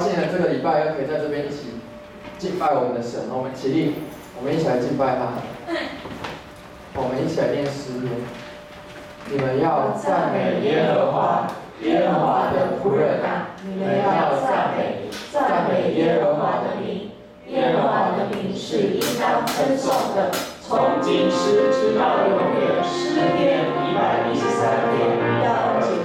现在这个礼拜又可以在这边一起敬拜我们的神，我们起立，我们一起来敬拜他。我们一起来念诗篇。你们要赞美耶和华，耶和华的仆人啊！你们要赞美耶和华的名，耶和华的名是应当称颂的，从今时直到永远。诗篇113篇1到2节。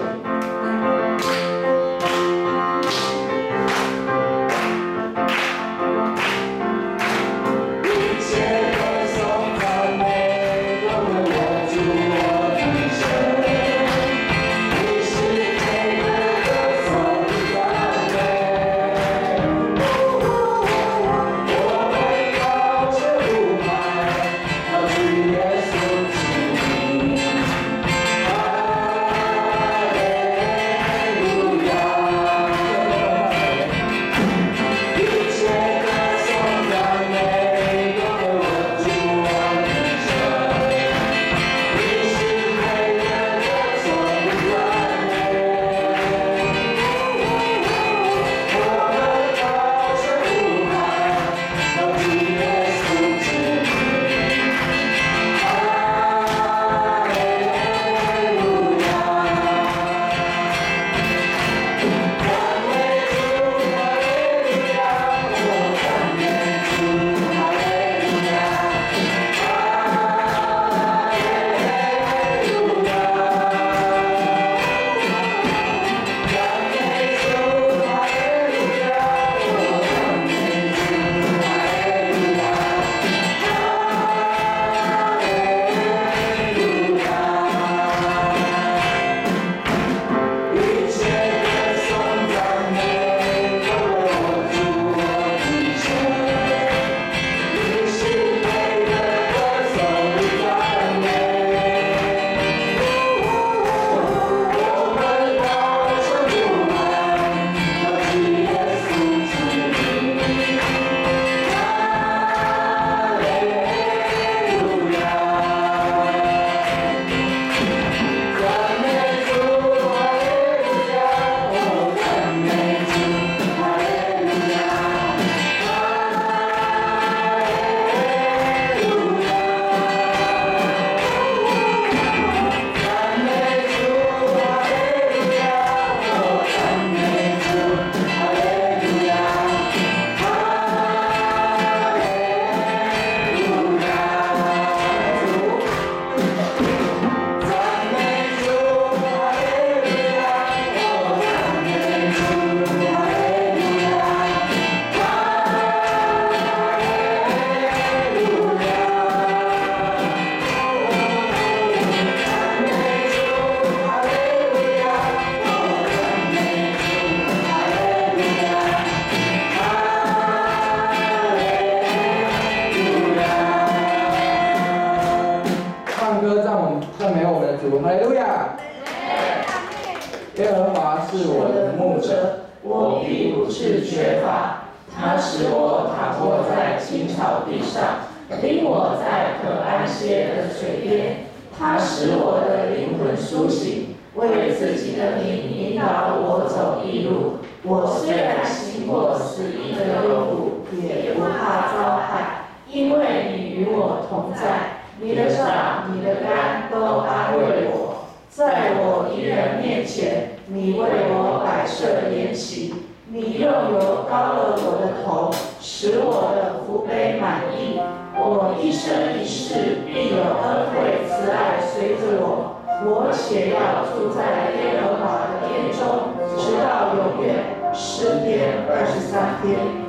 哈利路亚！耶和华是我的牧者，我必不致缺乏。他使我躺卧在青草地上，领我在可安歇的水边。他使我的灵魂苏醒，为自己的名引导我走义路。我虽然行过死荫的幽谷，也不怕遭害，因为你与我同在。你的杖、你的竿都安慰我。在我敌人面前，你为我摆设筵席。你用油膏了我的头，使我的福杯满溢。我一生一世必有恩惠慈爱随着我，我且要住在耶和华的殿中，直到永远。诗篇23篇。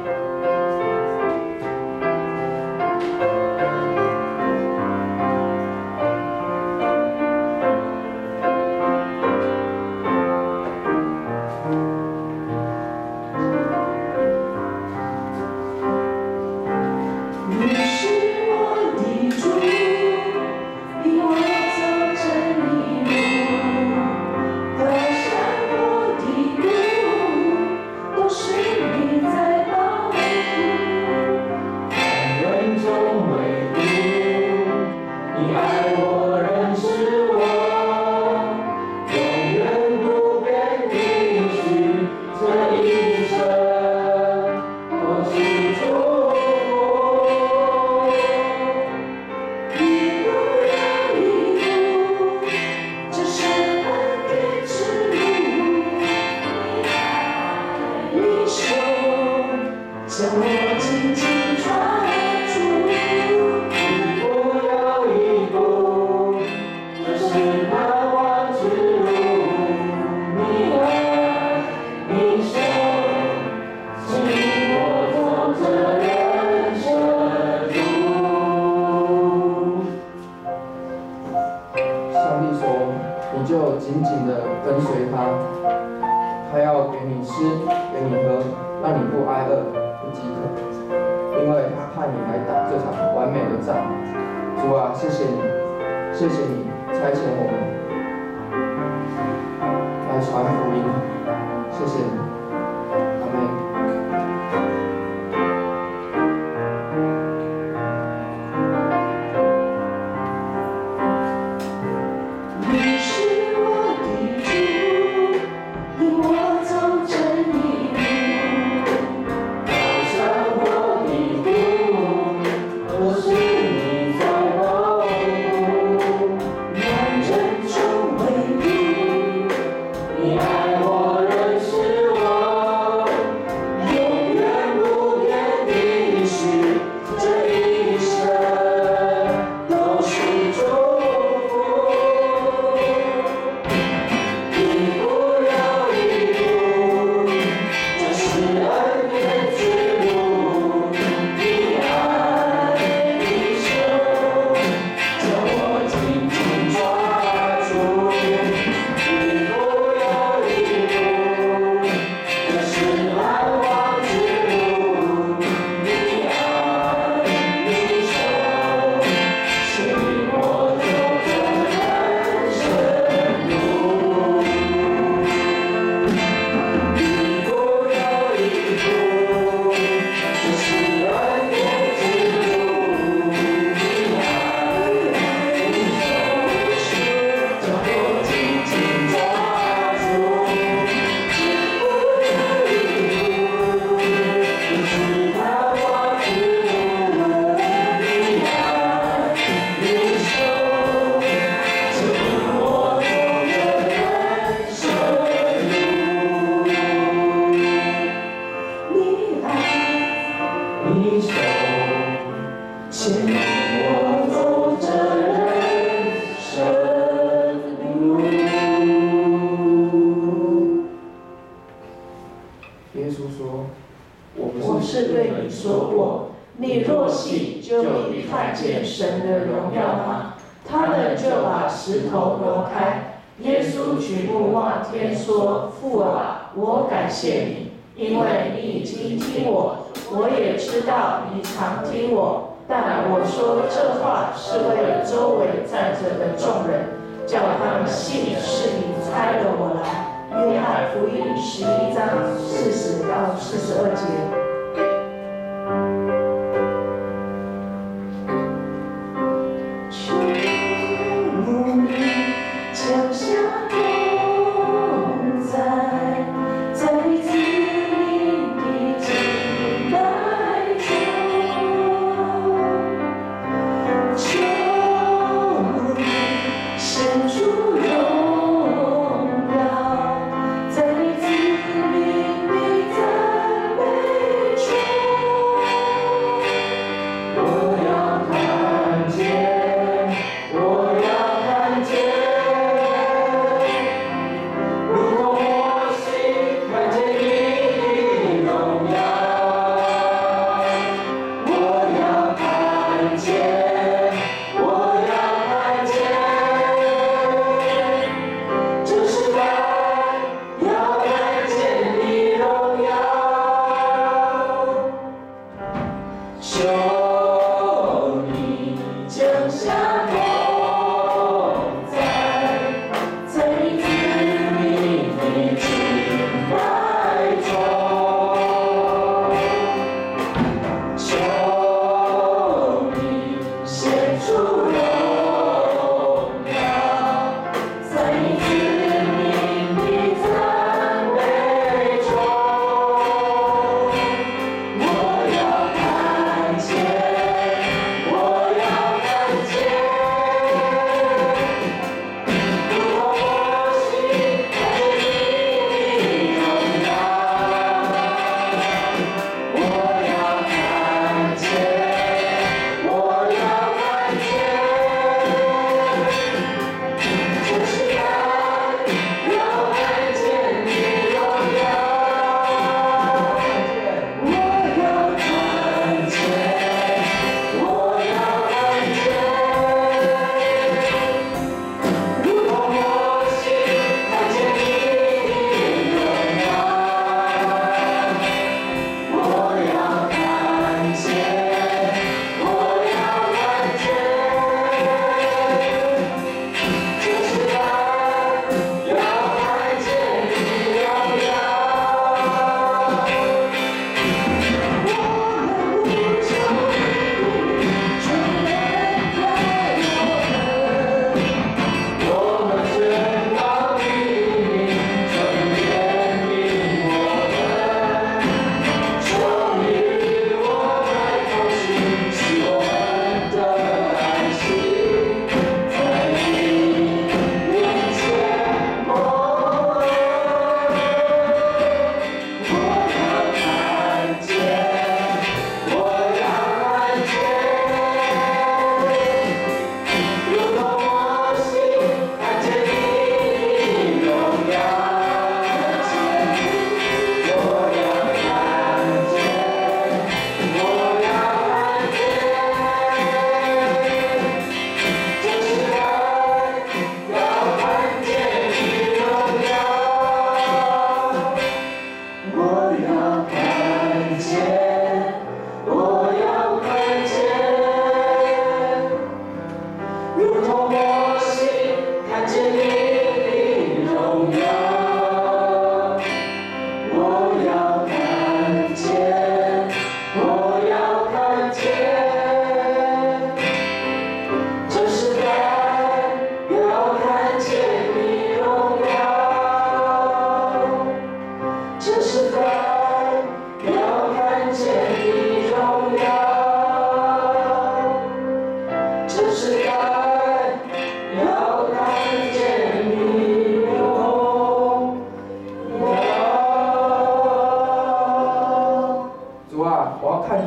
是你在帮手将我紧紧抓住， 一步又一步，这是盼望之路。你爱，你手，请我走这人生路。上帝说，你就紧紧地跟随他，他要给你吃，给你喝，让你不挨饿，不饥渴，因为他派你来打这场完美的仗。主啊，谢谢你，谢谢你差遣我们来传福音，谢谢你，阿们。 你是我的主，引我走正义路。 好像我的路，都是你在保护。 难忍中为路， 你爱我，认识我，永远不变的许，这一生都是祝福。一步又一步，这是恩典之路。你爱，你手，将我紧紧抓住。一步又一步，这是盼望之路。你爱，你手，请我走这人生路。一步又一步，这是恩典之路。你爱，你手，将我紧紧抓住。一步又一步，这是盼望之路。你爱，你手，请我走这人生路。 你爱， 你手，牵我走这人生路。耶稣说：“ 我是对你说过，你若信，就必看见神的荣耀吗？他们就把石头挪开。耶稣举目望天说：父啊，我感谢你，因为你已经听我，我也知道你常听我。但我说这话是为了周围站着的众人，叫他们信是你差了我来。”约翰福音11章40到42节。求你降下同在，在子民的敬拜中，求你显出荣耀，在子民的赞美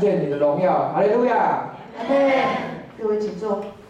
见你的荣耀。哈利路亚！ 阿门。各位请坐。